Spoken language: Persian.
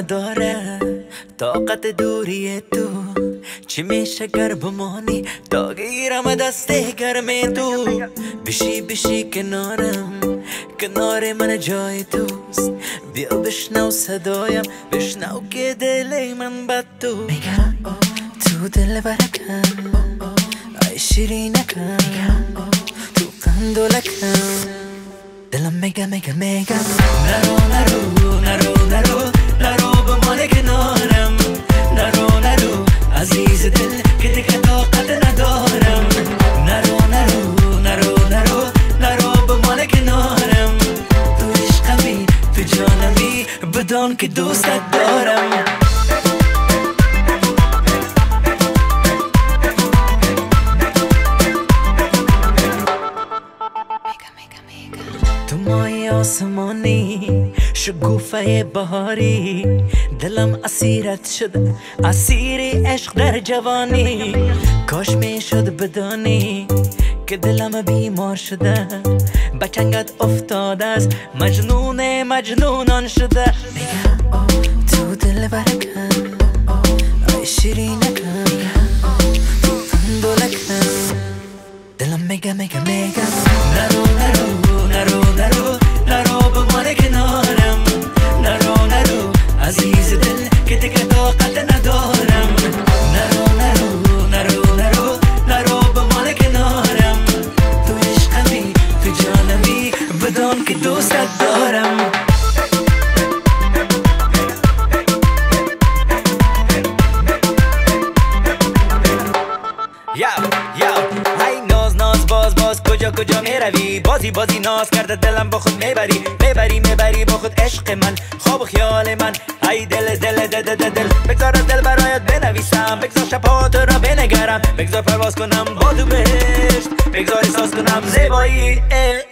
نداره طاقت دوری تو. چی میشه گر بمانی تا گیرم دست گرم تو. بشی کنارم، کنار من جای توست. بیا بشنو صدایم، بشنو که دل من بد تو. میگم تو دل برکم، ای شیرینکم، تو قندولکم. دلم میگم نرو بمانه کنارم. نرو عزیز دل که دیگه طاقت ندارم. نرو بمانه کنارم. تو عشقمی، تو جانمی، بدون که دوستت دارم. تو مای آسمانی، شکوفه بهاری، دلم اسیرت شده، اسیری عشق در جوانی. کاش میشد بدانی که دلم بیمار شده، بچنگت افتاده است، مجنونان شده. میگم تو دل برکم، ای شیرینکم، تو قندولکم. دلم میگم نرو بمانه کنارم. نرو عزیز دل که دیگه طاقت ندارم. نرو بمانه کنارم. تو عشقمی، تو جانمی، بدون که دوستت دارم. های ناز باز کجا میروی؟ بازی ناز کرده دلم با خود میبری با خود عشق من، خواب و خیال من. ای دل بگذار دل برایت بنویسم، بگذار شبها تو را بنگرم، بگذار پرواز کنم با تو بهشت، بگذار احساس کنم زیبایی.